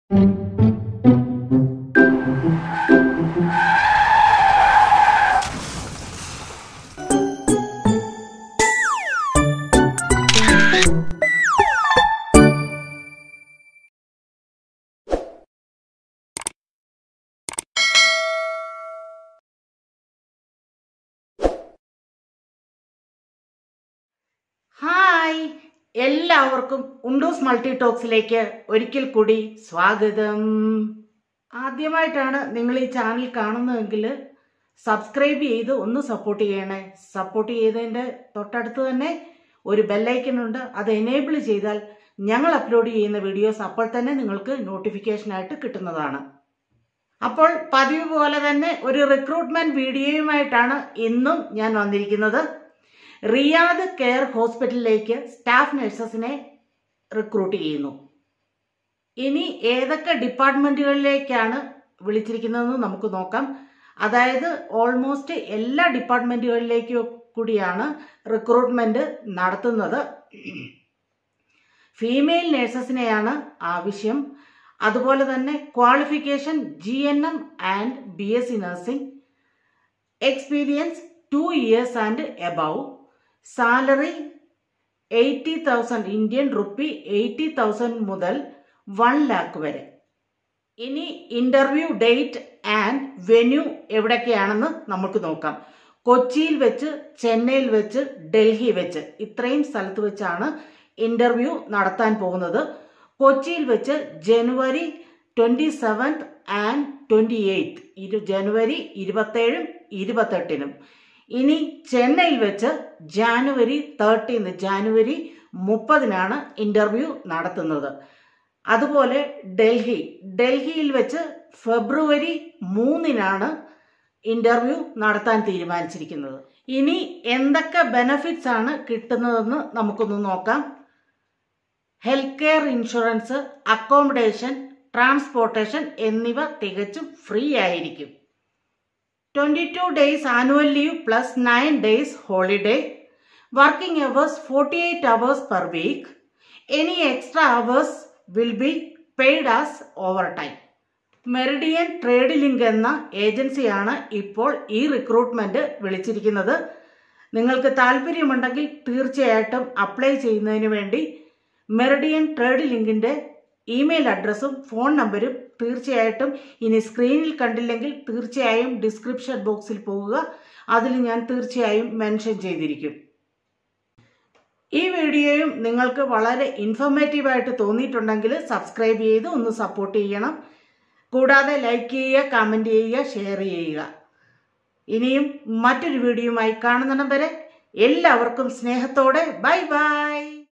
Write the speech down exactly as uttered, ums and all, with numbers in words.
Hi, എല്ലാവർക്കും ഉണ്ടൂസ് multi ടോക്സിലേക്ക് ഒരിക്കൽ കൂടി സ്വാഗതം. ആദ്യമായിട്ടാണ് നിങ്ങൾ ഈ ചാനൽ കാണുന്നതെങ്കിൽ സബ്സ്ക്രൈബ് ചെയ്ത് ഒന്ന് സപ്പോർട്ട് ചെയ്യണേ. സപ്പോർട്ട് ചെയ്തതിൻ്റെ തൊട്ടടുത്ത് തന്നെ ഒരു ബെല്ലൈക്കൺ ഉണ്ട്. അത് എനേബിൾ ചെയ്താൽ ഞങ്ങൾ അപ്ലോഡ് ചെയ്യുന്ന വീഡിയോസ് അപ്പോൾ തന്നെ നിങ്ങൾക്ക് നോട്ടിഫിക്കേഷനായിട്ട് കിട്ടുന്നതാണ്. അപ്പോൾ പതിവ് പോലെ തന്നെ ഒരു റിക്രൂട്ട്മെന്റ് വീഡിയോയുമായിട്ടാണ് ഇന്നും ഞാൻ വന്നിരിക്കുന്നത്. റിയാദ് കെയർ ഹോസ്പിറ്റലിലേക്ക് സ്റ്റാഫ് നഴ്സസിനെ റിക്രൂട്ട് ചെയ്യുന്നു. ഇനി ഏതൊക്കെ ഡിപ്പാർട്ട്മെന്റുകളിലേക്കാണ് വിളിച്ചിരിക്കുന്നതെന്ന് നമുക്ക് നോക്കാം. അതായത് ഓൾമോസ്റ്റ് എല്ലാ ഡിപ്പാർട്ട്മെന്റുകളിലേക്കും കൂടിയാണ് റിക്രൂട്ട്മെന്റ് നടത്തുന്നത്. ഫീമെയിൽ നഴ്സസിനെയാണ് ആവശ്യം. അതുപോലെ തന്നെ qualification G N M and B S C nursing, experience two years and above, salary eighty thousand Indian rupee eighty thousand മുതൽ വൺ ലാക്ക് വരെ. ഇനി ഇന്റർവ്യൂ ഡേറ്റ് ആൻഡ് വെന്യൂ എവിടൊക്കെയാണെന്ന് നമുക്ക് നോക്കാം. കൊച്ചിയിൽ വെച്ച്, ചെന്നൈയിൽ വെച്ച്, ഡൽഹി വെച്ച്, ഇത്രയും സ്ഥലത്ത് വെച്ചാണ് ഇന്റർവ്യൂ നടത്താൻ പോകുന്നത്. കൊച്ചിയിൽ വെച്ച് January twenty seventh and twenty eighth ഇരു ജനുവരി ഇരുപത്തേഴും ഇരുപത്തെട്ടിനും. ഇനി ചെന്നൈയിൽ വെച്ച് ജാനുവരി തേർട്ടീന് ജാനുവരി മുപ്പതിനാണ് ഇന്റർവ്യൂ നടത്തുന്നത്. അതുപോലെ ഡൽഹി ഡൽഹിയിൽ വെച്ച് ഫെബ്രുവരി മൂന്നിനാണ് ഇന്റർവ്യൂ നടത്താൻ തീരുമാനിച്ചിരിക്കുന്നത്. ഇനി എന്തൊക്കെ ബെനഫിറ്റ്സ് ആണ് കിട്ടുന്നതെന്ന് നമുക്കൊന്ന് നോക്കാം. Health care insurance, accommodation, transportation എന്നിവ തികച്ചും ഫ്രീ ആയിരിക്കും. Twenty two days annual leave plus nine days holiday. Working hours forty eight hours per week. Any extra hours will be paid as over time. Meridian Trade Link എന്ന ഏജൻസിയാണ് ഇപ്പോൾ ഈ recruitment വിളിച്ചിരിക്കുന്നത്. നിങ്ങൾക്ക് താല്പര്യമുണ്ടെങ്കിൽ തീർച്ചയായിട്ടും അപ്ലൈ ചെയ്യുന്നതിന് വേണ്ടി മെറിഡിയൻ ട്രേഡ് ലിങ്കിന്റെ ഇമെയിൽ അഡ്രസ്സും ഫോൺ നമ്പരും തീർച്ചയായിട്ടും ഇനി സ്ക്രീനിൽ കണ്ടില്ലെങ്കിൽ തീർച്ചയായും ഡിസ്ക്രിപ്ഷൻ ബോക്സിൽ പോകുക. അതിൽ ഞാൻ തീർച്ചയായും മെൻഷൻ ചെയ്തിരിക്കും. ഈ വീഡിയോയും നിങ്ങൾക്ക് വളരെ ഇൻഫോർമേറ്റീവായിട്ട് തോന്നിയിട്ടുണ്ടെങ്കിൽ സബ്സ്ക്രൈബ് ചെയ്ത് ഒന്ന് സപ്പോർട്ട് ചെയ്യണം. കൂടാതെ ലൈക്ക് ചെയ്യുക, കമൻറ്റ് ചെയ്യുക, ഷെയർ ചെയ്യുക. ഇനിയും മറ്റൊരു വീഡിയോയുമായി കാണുന്നിടം വരെ എല്ലാവർക്കും സ്നേഹത്തോടെ ബൈ ബൈ.